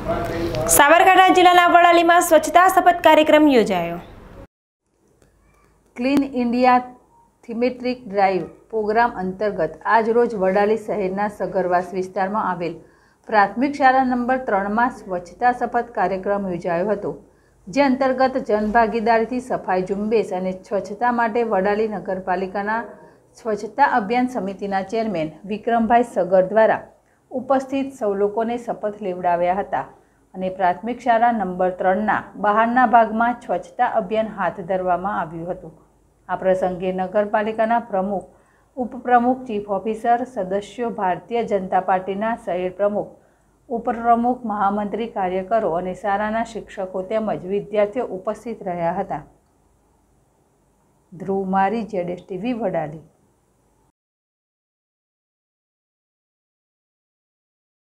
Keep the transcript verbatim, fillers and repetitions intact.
સાબરકાંઠા જિલ્લાના વડાલીમાં સ્વચ્છતા શપથ કાર્યક્રમ યોજાયો। Clean India thematic drive programme અંતર્ગત આજરોજ વડાલી શહેરના સગરવાસ વિસ્તારમાં આવેલ પ્રાથમિક શાળા નંબર ત્રણમાં સ્વચ્છતા શપથ કાર્યક્રમ યોજાયો હતો, જે અંતર્ગત જનભાગીદારીથી સફાઈ ઝુંબેશ અને સ્વચ્છતા માટે વડાલી નગરપાલિકાના સ્વચ્છતા અભિયાન સમિતિના ચેરમેન વિક્રમભાઈ સગર દ્વારા ઉપસ્થિત સૌ લોકોને શપથ લેવડાવ્યા હતા અને પ્રાથમિક શાળા નંબર ત્રણના બહારના ભાગમાં સ્વચ્છતા અભિયાન હાથ ધરવામાં આવ્યું હતું। આ પ્રસંગે નગરપાલિકાના પ્રમુખ, ઉપપ્રમુખ, ચીફ ઓફિસર, સદસ્યો, ભારતીય જનતા પાર્ટીના શહેર પ્રમુખ, ઉપપ્રમુખ, મહામંત્રી, કાર્યકરો અને શાળાના શિક્ષકો તેમજ વિદ્યાર્થીઓ ઉપસ્થિત રહ્યા હતા। Dhruv Mari, Z S T V Vadali.